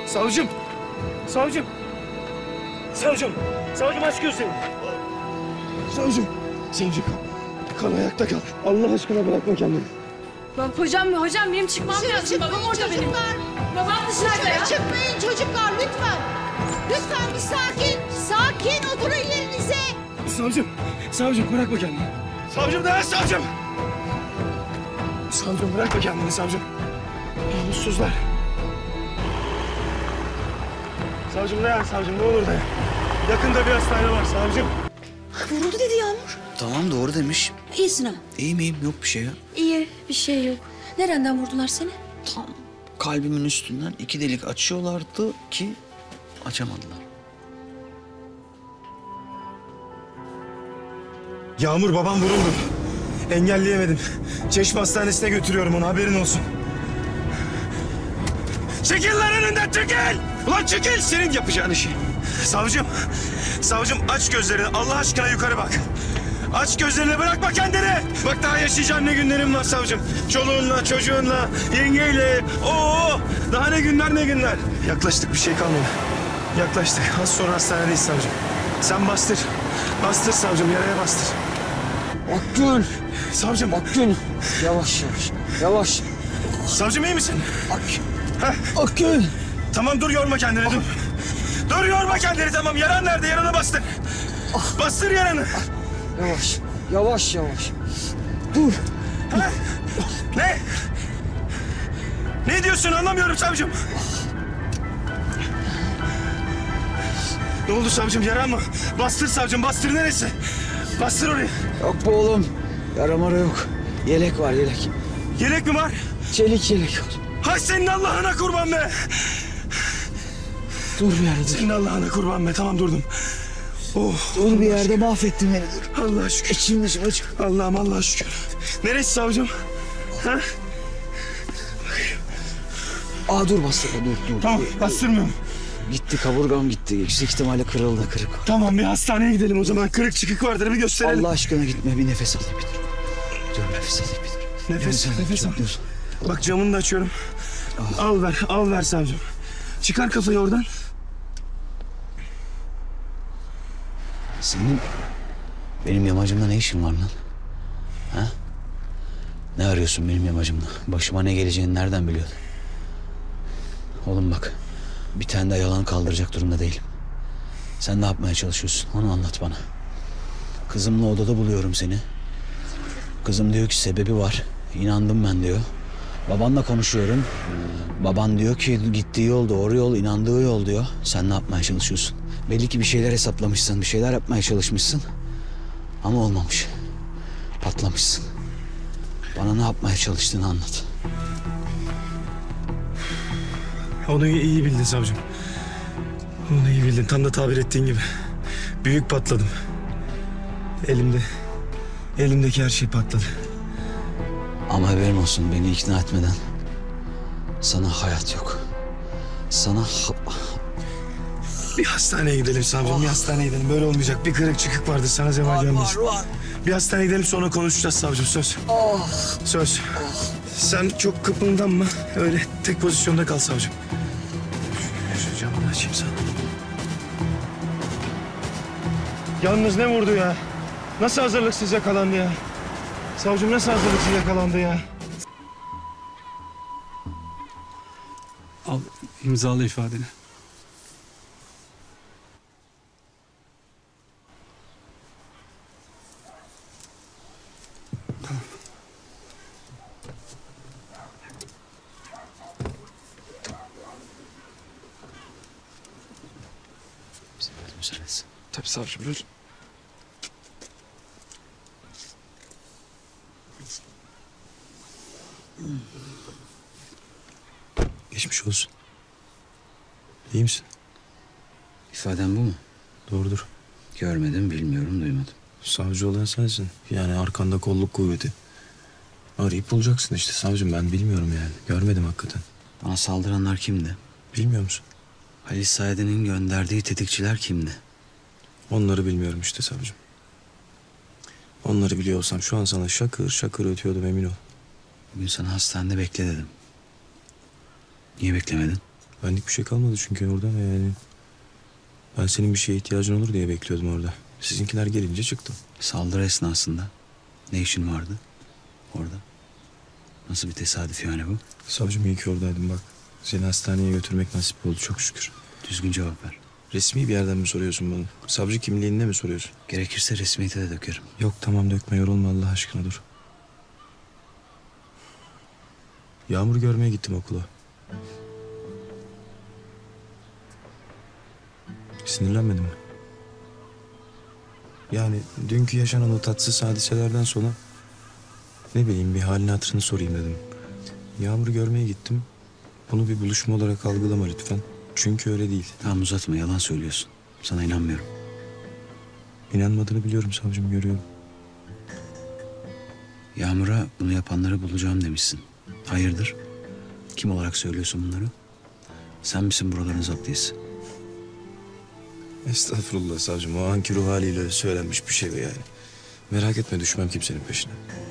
Savcım! Savcım! Savcım! Savcım aç gözlerini! Savcım! Savcım! Kal ayakta kal. Allah aşkına bırakma kendini. Hocam benim çıkmam lazım. Babam orada benim. Babam dışarıda ya. Çıkmayın çocuklar lütfen. Lütfen bir sakin. Sakin oturun yerinize. Savcım! Savcım bırakma kendini. Savcım dayan savcım! Savcım bırakma kendini savcım. Namussuzlar. Savcım dayan savcım ne olur dayan. Yakında bir hastane var savcım. Vuruldu dedi Yağmur. Tamam doğru demiş. İyisin ama. İyiyim yok bir şey ya. İyi bir şey yok. Nereden vurdular seni? Tam kalbimin üstünden 2 delik açıyorlardı ki açamadılar. Yağmur babam vuruldu. Engelleyemedim. Çeşme Hastanesi'ne götürüyorum onu haberin olsun. Çekil lan önünden çekil! Ulan çekil senin yapacağın işi. Savcım, savcım aç gözlerini Allah aşkına yukarı bak. Aç gözlerini bırakma kendini. Bak daha yaşayacağın ne günlerin var savcım. Çoluğunla, çocuğunla, yengeyle. Oo, daha ne günler ne günler. Yaklaştık bir şey kalmadı. Yaklaştık. Az sonra hastanedeyiz savcım. Sen bastır. Bastır savcım yaraya bastır. Akgün! Savcım. Akgün! Yavaş yavaş. Yavaş. Savcım iyi misin? Akgün! Tamam dur yorma kendini dur. Dur yorma kendini tamam. Yaran nerede? Yarana bastır. Bastır yaranı. Yavaş. Yavaş yavaş. Dur. Ha? Ne? Ne diyorsun anlamıyorum savcım. Ne oldu savcım yaran mı? Bastır savcım bastır neresi? Bastır orayı. Yok bu oğlum. Yara mara yok. Yelek var yelek. Yelek mi var? Çelik yelek var. Hay senin Allah'ına kurban be. Dur bir yerde dur. Senin Allah'ına kurban be tamam durdum. Oh. Dur bir yerde mahvettin beni dur. Allah'a şükür. İçim dışım açık. Allah'ım Allah'a şükür. Neresi savcım? Ha? Aa dur bastırma dur. Tamam bastırmıyorum. Gitti kaburgam gitti. Yüksek ihtimalle kırıldı kırık var. Tamam bir hastaneye gidelim o zaman. Kırık çıkık vardır bir gösterelim. Allah aşkına gitme bir nefes alayım bir dur. Dur nefes alayım bir dur. Nefes al. Dur. Bak camını da açıyorum. Al ver savcım. Çıkar kafayı oradan. Senin benim yamacımda ne işin var lan? Ha? Ne arıyorsun benim yamacımda? Başıma ne geleceğini nereden biliyordun? Oğlum bak, bir tane daha yalan kaldıracak durumda değilim. Sen ne yapmaya çalışıyorsun? Onu anlat bana. Kızımla odada buluyorum seni. Kızım diyor ki sebebi var. İnandım ben diyor. Babanla konuşuyorum. Baban diyor ki gittiği yol doğru yol, inandığı yol diyor. Sen ne yapmaya çalışıyorsun? Belli ki bir şeyler hesaplamışsın, bir şeyler yapmaya çalışmışsın. Ama olmamış. Patlamışsın. Bana ne yapmaya çalıştığını anlat. Onu iyi bildin savcım. Onu iyi bildin. Tam da tabir ettiğin gibi. Büyük patladım. Elimdeki her şey patladı. Ama haberin olsun beni ikna etmeden sana hayat yok. Sana Bir hastaneye gidelim savcım. Bir hastaneye gidelim. Böyle olmayacak. Bir kırık çıkık vardır. Sana zeval gelmez. var. Bir hastaneye gidelim sonra konuşacağız savcım. Söz. Söz. Sen çok kıpırdanma. Öyle tek pozisyonda kal savcım. Şu camını açayım sana. Yalnız ne vurdu ya? Nasıl hazırlıksız yakalandı ya? Savcım nasıl hazırlıksız yakalandı ya? Al imzalı ifadeni. müsaadesi. Tabii savcım buyurun. Geçmiş olsun. İyi misin? İfaden bu mu? Doğrudur. Görmedim, bilmiyorum, duymadım. Savcı olan sensin. Yani arkanda kolluk kuvveti. Arayıp bulacaksın işte savcım. Ben bilmiyorum yani. Görmedim hakikaten. Bana saldıranlar kimdi? Bilmiyor musun? Halis Said'in gönderdiği tetikçiler kimdi? Onları bilmiyorum işte savcım. Onları biliyor olsam şu an sana şakır şakır ötüyordum emin ol. Bugün sana hastanede bekle dedim. Niye beklemedin? Benlik bir şey kalmadı çünkü orada ve yani... Ben senin bir şeye ihtiyacın olur diye bekliyordum orada. Sizinkiler gelince çıktım. Saldırı esnasında ne işin vardı orada? Nasıl bir tesadüf yani bu? Savcım iyi ki oradaydım bak. Seni hastaneye götürmek nasip oldu çok şükür. Düzgün cevap ver. Resmi bir yerden mi soruyorsun bana? Savcı kimliğinde mi soruyorsun? Gerekirse resmiyete de dökerim. Yok tamam dökme yorulma Allah aşkına dur. Yağmur görmeye gittim okula. Sinirlenmedin mi? Yani dünkü yaşanan o tatsız hadiselerden sonra... Ne bileyim bir halini hatırını sorayım dedim. Yağmur'u görmeye gittim. Bunu bir buluşma olarak algılama lütfen. Çünkü öyle değil. Tamam uzatma, yalan söylüyorsun. Sana inanmıyorum. İnanmadığını biliyorum savcım, görüyorum. Yağmur'a bunu yapanları bulacağım demişsin. Hayırdır? Kim olarak söylüyorsun bunları? Sen misin buraların zaptiyesi? Estağfurullah savcım. O anki ruh haliyle söylenmiş bir şey be yani. Merak etme, düşmem kimsenin peşine.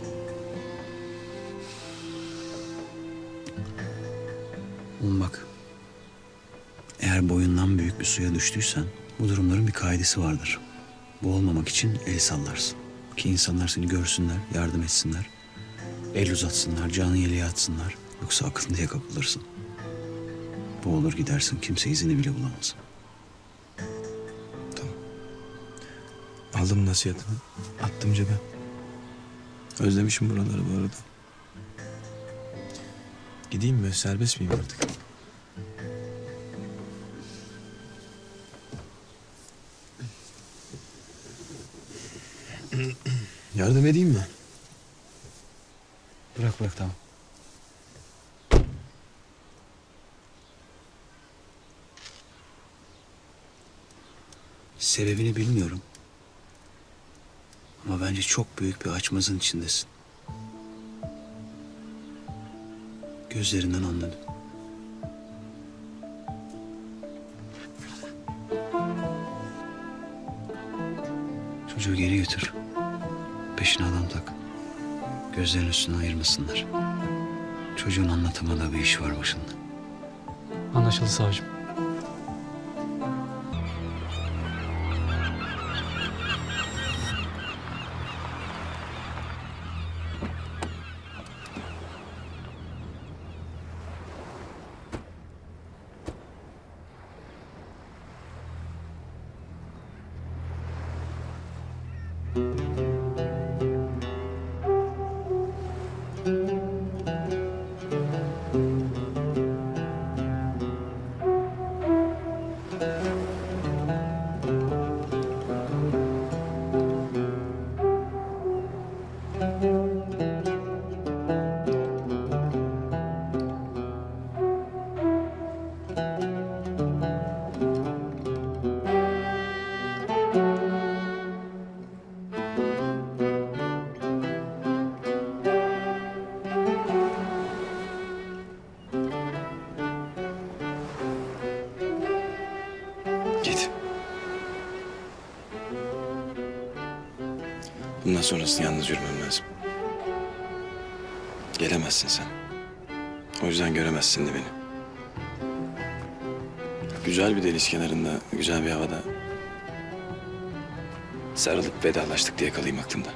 Oğlum bak. Eğer boyundan büyük bir suya düştüysen bu durumların bir kaidesi vardır. Boğulmamak için el sallarsın. Ki insanlar seni görsünler, yardım etsinler. El uzatsınlar, canı yeleğe atsınlar. Yoksa akıntıya kapılırsın. Boğulur gidersin, kimse izini bile bulamaz. Aldım nasihatini. Attım cebe. Özlemişim buraları bu arada. Gideyim mi? Serbest miyim artık? Yardım edeyim mi? Bırak bırak, tamam. Sebebini bilmiyorum. Ama bence çok büyük bir açmazın içindesin. Gözlerinden anladım. Çocuğu geri götür. Peşine adam tak. Gözlerin üstüne ayırmasınlar. Çocuğun anlatamadığı bir iş var başında. Anlaşıldı savcım. Git. Bundan sonrasını yalnız yürümem lazım. Gelemezsin sen. O yüzden göremezsin de beni. Güzel bir deniz kenarında, güzel bir havada... sarılıp vedalaştık diye kalayım aklımda.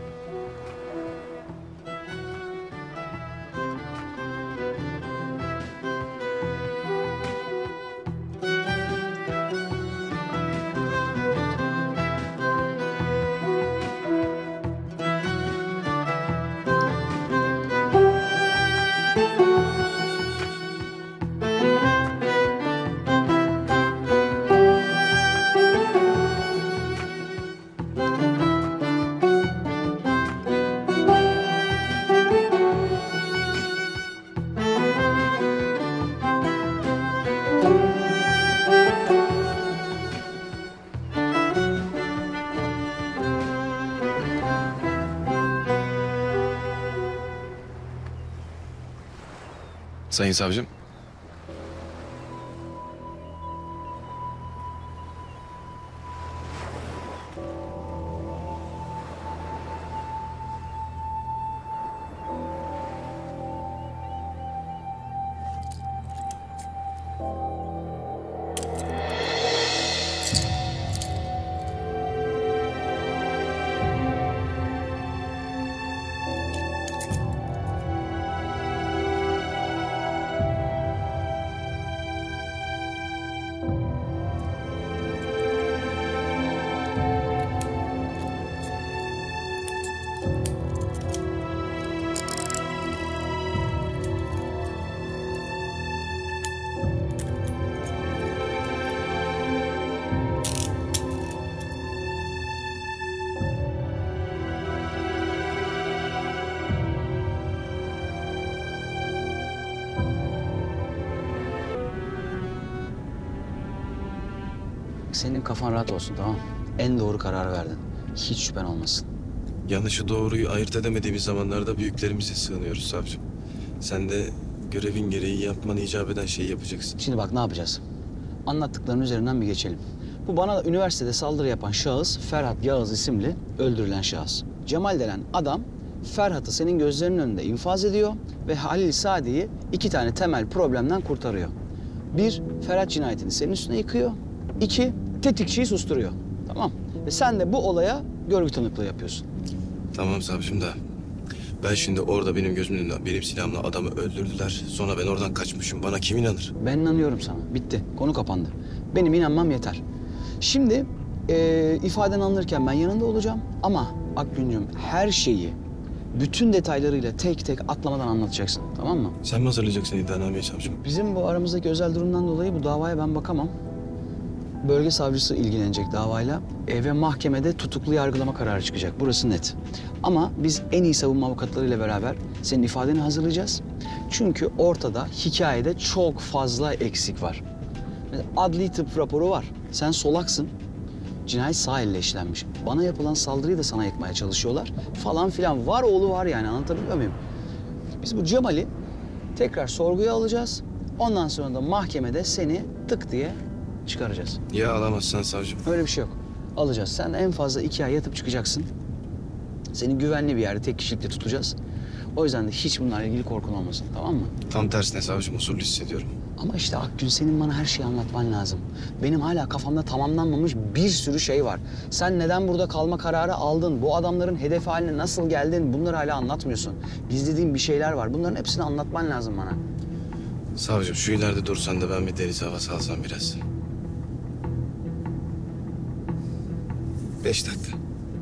Sayın savcım. senin kafan rahat olsun, tamam mı? En doğru kararı verdin. Hiç şüphen olmasın. Yanlışı doğruyu ayırt edemediğimiz zamanlarda büyüklerimize sığınıyoruz savcım. Sen de görevin gereği yapmanı icap eden şeyi yapacaksın. Şimdi bak ne yapacağız? Anlattıklarının üzerinden bir geçelim. Bu bana üniversitede saldırı yapan şahıs Ferhat Yağız isimli öldürülen şahıs. Cemal denen adam Ferhat'ı senin gözlerinin önünde infaz ediyor ve Halil Sadi'yi 2 tane temel problemden kurtarıyor. 1, Ferhat cinayetini senin üstüne yıkıyor. 2, tetikçiyi susturuyor. Tamam. Ve sen de bu olaya görgü tanıklığı yapıyorsun. Tamam savcım da ben şimdi orada benim gözümün önünde benim silahımla adamı öldürdüler. Sonra ben oradan kaçmışım. Bana kim inanır? Ben inanıyorum sana. Bitti. Konu kapandı. Benim inanmam yeter. Şimdi ifaden alınırken ben yanında olacağım. Ama Akgüncüm her şeyi bütün detaylarıyla tek tek atlamadan anlatacaksın. Tamam mı? Sen mi hazırlayacaksın iddianameyi savcım? Bizim bu aramızdaki özel durumdan dolayı bu davaya ben bakamam. Bölge savcısı ilgilenecek davayla ve mahkemede tutuklu yargılama kararı çıkacak. Burası net. Ama biz en iyi savunma avukatlarıyla beraber senin ifadeni hazırlayacağız. Çünkü ortada hikayede çok fazla eksik var. Mesela adli tıp raporu var. Sen solaksın. Cinayet sağ elle işlenmiş. Bana yapılan saldırıyı da sana yıkmaya çalışıyorlar. Falan filan. Var oğlu var yani, anlatabiliyor muyum? Biz bu Cemal'i tekrar sorguya alacağız. Ondan sonra da mahkemede seni tık diye çıkaracağız. Ya alamazsan savcım? Öyle bir şey yok. Alacağız. Sen en fazla 2 ay yatıp çıkacaksın. Seni güvenli bir yerde tek kişilikle tutacağız. O yüzden de hiç bunlarla ilgili korkun olmasın, tamam mı? Tam tersine savcım, usulü hissediyorum. Ama işte Akgün, senin bana her şeyi anlatman lazım. Benim hala kafamda tamamlanmamış bir sürü şey var. Sen neden burada kalma kararı aldın? Bu adamların hedefi haline nasıl geldin? Bunları hala anlatmıyorsun. Gizlediğin bir şeyler var. Bunların hepsini anlatman lazım bana. Savcım şu ileride dursan da ben bir deniz havası alsam biraz. 5 dakika.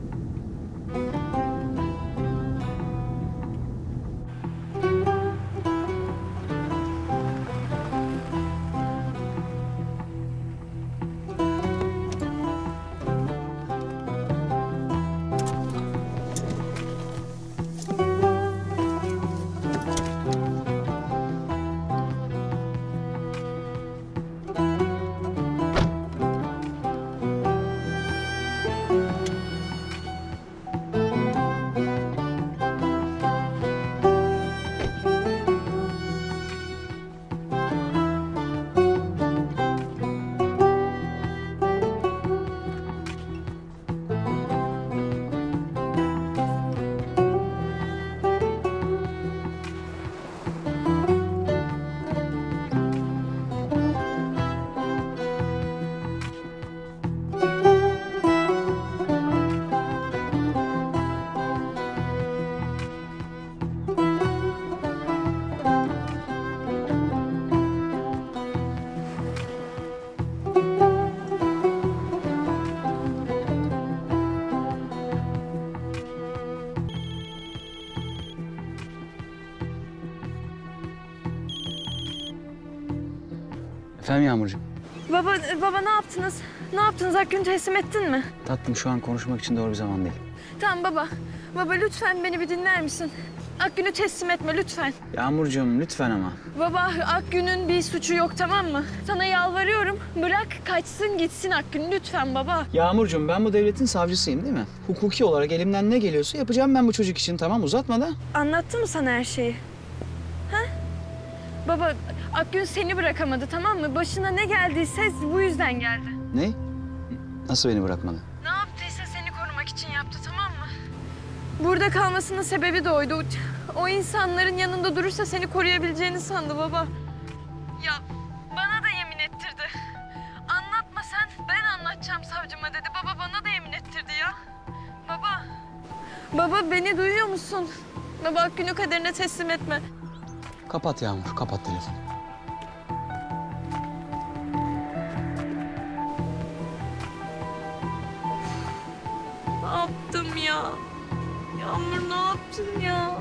Efendim Yağmurcuğum? Baba ne yaptınız? Ne yaptınız? Akgün'ü teslim ettin mi? Tatlım, şu an konuşmak için doğru bir zaman değil. Tamam baba. Baba lütfen beni bir dinler misin? Akgün'ü teslim etme lütfen. Yağmurcuğum lütfen ama. Baba Akgün'ün bir suçu yok, tamam mı? Sana yalvarıyorum. Bırak kaçsın gitsin Akgün lütfen baba. Yağmurcuğum, ben bu devletin savcısıyım değil mi? Hukuki olarak elimden ne geliyorsa yapacağım ben bu çocuk için, tamam, uzatma da. Anlattı mı sana her şeyi? Ha? Baba Akgün seni bırakamadı, tamam mı? Başına ne geldiyse bu yüzden geldi. Ne? Nasıl beni bırakmadı? Ne yaptıysa seni korumak için yaptı, tamam mı? Burada kalmasının sebebi de oydu. O insanların yanında durursa seni koruyabileceğini sandı baba. Ya bana da yemin ettirdi. Anlatma sen, ben anlatacağım savcıma dedi. Baba bana da yemin ettirdi ya. Baba. Baba beni duyuyor musun? Baba Akgün'ü kaderine teslim etme. Kapat Yağmur, kapat telefonu. Ne yaptım ya? Yağmur ne yaptın ya?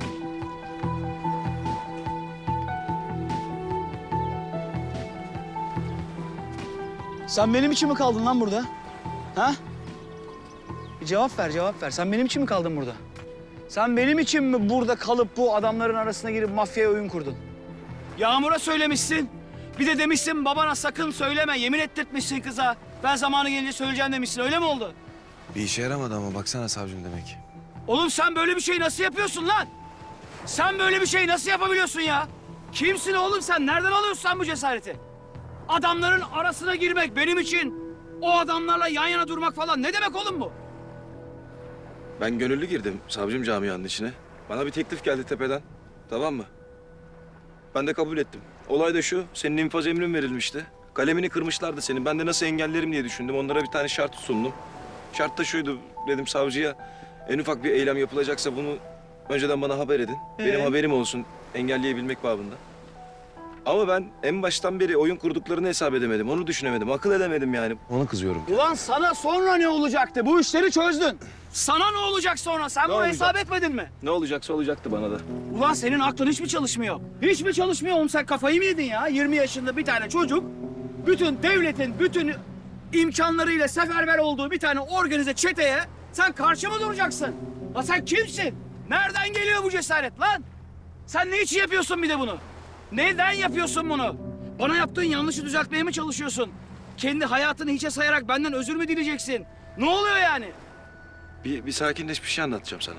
Sen benim için mi kaldın lan burada? Ha? Bir cevap ver, cevap ver. Sen benim için mi kaldın burada? Sen benim için mi burada kalıp bu adamların arasına girip mafyaya oyun kurdun? Yağmur'a söylemişsin. Bir de demişsin babana sakın söyleme, yemin ettirtmişsin kıza. Ben zamanı gelince söyleyeceğim demişsin, öyle mi oldu? Bir işe yaramadı ama baksana savcım demek. Oğlum sen böyle bir şey nasıl yapıyorsun lan? Sen böyle bir şey nasıl yapabiliyorsun ya? Kimsin oğlum sen? Nereden alıyorsun sen bu cesareti? Adamların arasına girmek benim için, o adamlarla yan yana durmak falan ne demek oğlum bu? Ben gönüllü girdim savcım camianın içine. Bana bir teklif geldi tepeden. Tamam mı? Ben de kabul ettim. Olay da şu, senin infaz emrin verilmişti. Kalemini kırmışlardı senin. Ben de nasıl engellerim diye düşündüm. Onlara bir tane şart sundum. Şart da şuydu, dedim savcıya. En ufak bir eylem yapılacaksa bunu önceden bana haber edin. Benim haberim olsun, engelleyebilmek babında. Ama ben en baştan beri oyun kurduklarını hesap edemedim. Onu düşünemedim, akıl edemedim yani. Ona kızıyorum. Ulan sana sonra ne olacaktı? Bu işleri çözdün. Sana ne olacak sonra? Sen bunu olacak? hesap etmedin mi? Ne olacaksa olacaktı bana da. Ulan senin aklın hiç mi çalışmıyor? Hiç mi çalışmıyor oğlum? Sen kafayı mı yedin ya? 20 yaşında bir tane çocuk, bütün devletin bütün imkanlarıyla seferber olduğu bir tane organize çeteye sen karşı mı duracaksın? Lan sen kimsin? Nereden geliyor bu cesaret lan? Sen ne için yapıyorsun bir de bunu? Neden yapıyorsun bunu? Bana yaptığın yanlışı düzeltmeye mi çalışıyorsun? Kendi hayatını hiçe sayarak benden özür mü dileyeceksin? Ne oluyor yani? Bir sakinleş, bir şey anlatacağım sana.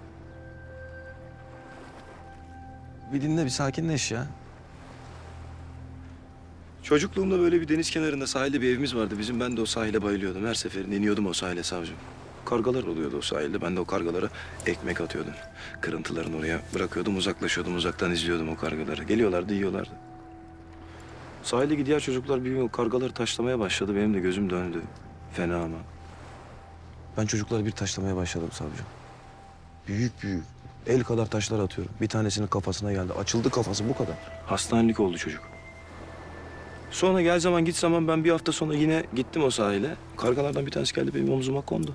Bir dinle, bir sakinleş ya. Çocukluğumda böyle bir deniz kenarında sahilde bir evimiz vardı bizim. Ben de o sahile bayılıyordum. Her seferinde iniyordum o sahile savcım. Kargalar oluyordu o sahilde. Ben de o kargalara ekmek atıyordum. Kırıntılarını oraya bırakıyordum, uzaklaşıyordum. Uzaktan izliyordum o kargaları. Geliyorlardı, yiyorlardı. Sahile gidiyor çocuklar bir o kargaları taşlamaya başladı. Benim de gözüm döndü. Fena ama. Ben çocukları bir taşlamaya başladım savcım. Büyük büyük. El kadar taşlar atıyorum. Bir tanesinin kafasına geldi. Açıldı kafası bu kadar. Hastanelik oldu çocuk. Sonra gel zaman git zaman ben bir hafta sonra yine gittim o sahile. Kargalardan bir tanesi geldi benim omzuma kondu.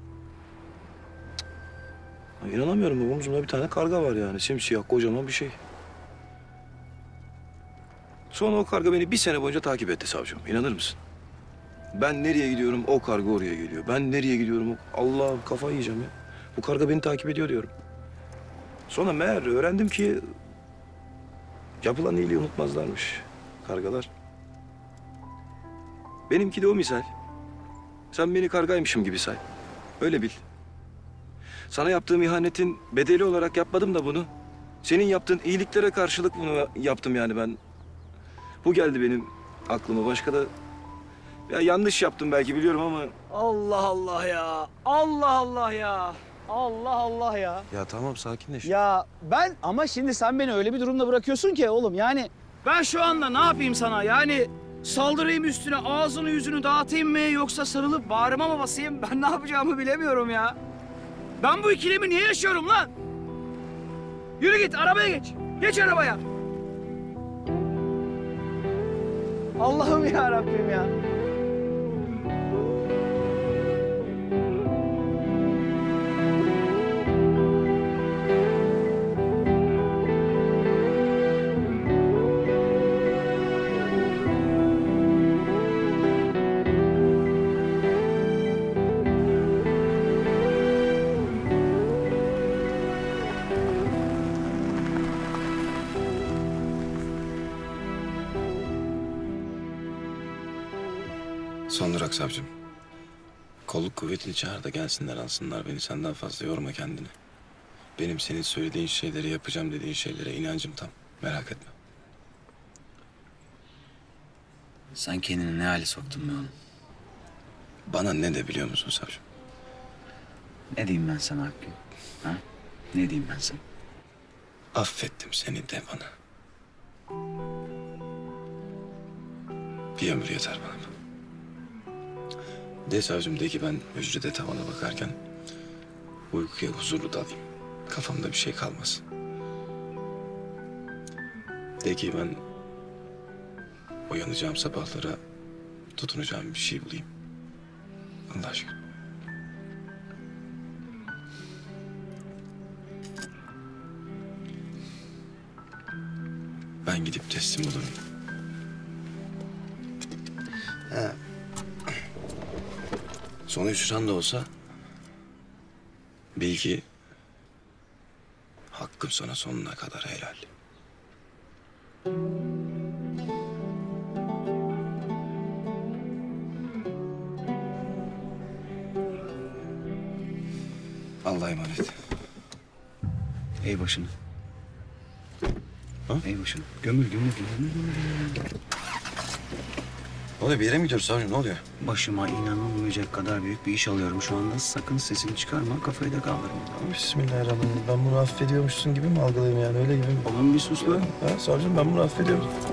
Cık. İnanamıyorum omzumda bir tane karga var yani. Simsiyah kocaman bir şey. Sonra o karga beni bir sene boyunca takip etti savcım. İnanır mısın? Ben nereye gidiyorum o karga oraya geliyor. Ben nereye gidiyorum Allah kafayı yiyeceğim ya. Bu karga beni takip ediyor diyorum. Sonra meğer öğrendim ki yapılan iyiliği unutmazlarmış kargalar. Benimki de o misal. Sen beni kargaymışım gibi say. Öyle bil. Sana yaptığım ihanetin bedeli olarak yapmadım da bunu. Senin yaptığın iyiliklere karşılık bunu yaptım yani ben. Bu geldi benim aklıma. Başka da ya yanlış yaptım belki biliyorum ama. Allah Allah ya. Allah Allah ya. Allah Allah ya. Ya tamam sakinleş. Ya ben ama şimdi sen beni öyle bir durumda bırakıyorsun ki oğlum yani. Ben şu anda ne yapayım sana yani saldırayım üstüne ağzını yüzünü dağıtayım mı yoksa sarılıp bağrıma mı basayım ben ne yapacağımı bilemiyorum ya. Ben bu ikilemi niye yaşıyorum lan? Yürü git arabaya geç. Geç arabaya. Allah'ım ya Rabbim ya. Son durak savcım. Kolluk kuvvetini çağır da gelsinler alsınlar beni. Sen daha fazla yorma kendini. Benim senin söylediğin şeyleri yapacağım dediğin şeylere inancım tam. Merak etme. Sen kendini ne hale soktun be oğlum? Bana ne de biliyor musun savcım? Ne diyeyim ben sana Hakkı? Ha? Ne diyeyim ben sana? Affettim seni de bana. Bir ömür yeter bana. De savcım de ki ben hücrede tavana bakarken uykuya huzurlu dalayım. Kafamda bir şey kalmasın. De ki ben uyanacağım sabahlara tutunacağım bir şey bulayım. Allah aşkına. Ben gidip teslim olurum. Sonu hüsran da olsa bil ki hakkım sana sonuna kadar helal. Allah'a emanet. Ey başını. Ha? Ey başını. Gömül. Ne oluyor? Bir yere mi gidiyoruz savcım? Ne oluyor? Başıma inanılmayacak kadar büyük bir iş alıyorum şu anda. Sakın sesini çıkarma, kafayı da kaldırma. Bismillahirrahmanirrahim. Ben bunu affediyormuşsun gibi mi algılayayım yani? Öyle gibi mi? Oğlum bir sus lan. Ha, savcım ben bunu affediyorum.